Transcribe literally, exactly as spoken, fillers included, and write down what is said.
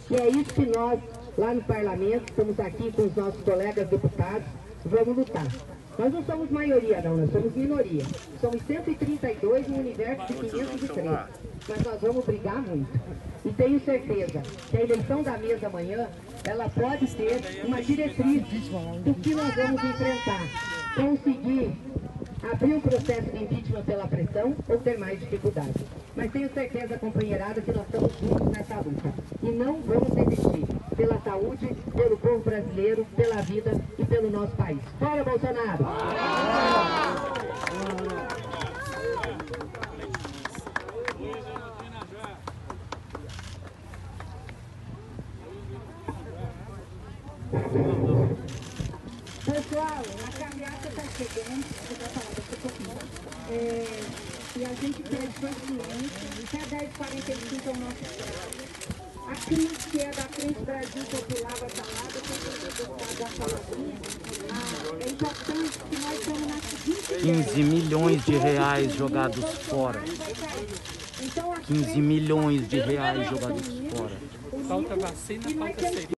E é isso que nós, lá no parlamento, estamos aqui com os nossos colegas deputados, vamos lutar. Nós não somos maioria não, nós somos minoria. Somos cento e trinta e dois no universo de quinhentos e três. Mas nós vamos brigar muito. E tenho certeza que a eleição da mesa amanhã, ela pode ser uma diretriz do que nós vamos enfrentar. Conseguir abrir um processo de impeachment pela pressão ou ter mais dificuldades. Mas tenho certeza, companheirada, que nós estamos juntos nessa luta. E não vamos desistir. Pela saúde, pelo povo brasileiro, pela vida e pelo nosso país. Fora Bolsonaro! Pessoal, a carreata está chegando, eu vou falar daqui a pouquinho. É, e a gente pede paciência, até dez e quarenta e cinco é o nosso tempo. A Cris, que é da Frente Brasil Popular, vai falar, depois eu vou dar a palavrinha. Ah, é importante que nós estamos na seguinte quinze milhões de reais jogados fora. Então, quinze milhões de reais jogados fora. Falta vacina, falta